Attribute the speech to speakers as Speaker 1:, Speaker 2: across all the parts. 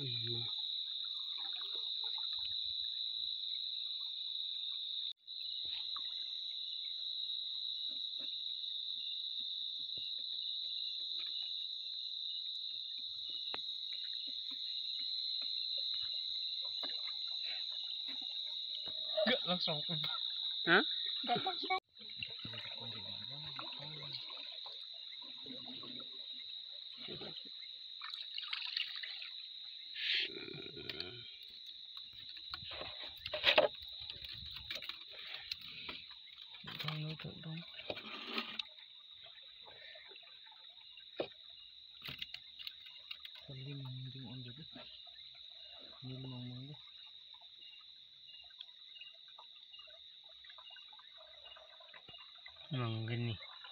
Speaker 1: Gak langsung.
Speaker 2: Hah?
Speaker 1: Gak langsung.
Speaker 2: Dong. Salim mending on dulu. Ini ngomong deh. Emang gini.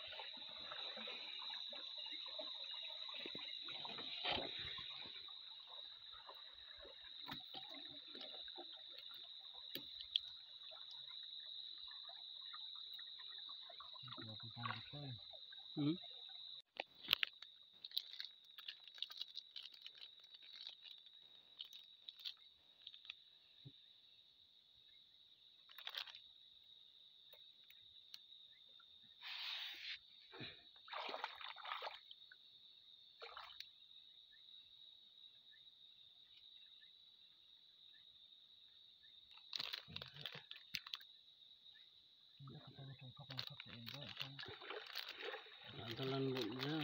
Speaker 2: Ada lembutnya.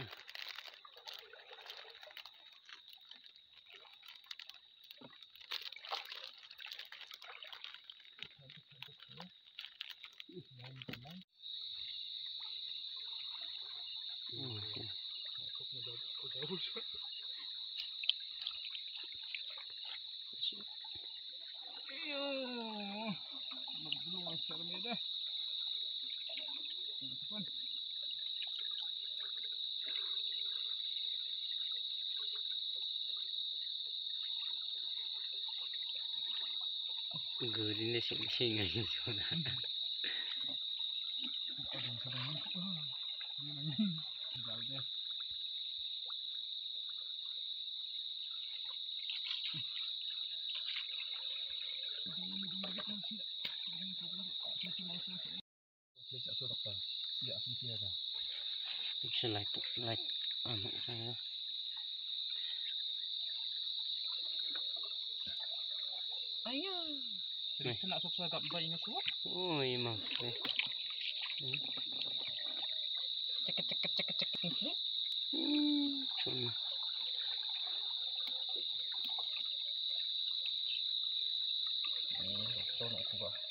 Speaker 2: Gurihnya sing-singan sudah. Like anak saya.
Speaker 1: Ayo. Jadi nak sok agak bayi ngesuap.
Speaker 2: Oh iya mak.
Speaker 1: Ceket.
Speaker 2: Cuma.
Speaker 1: Tahu nak kubah.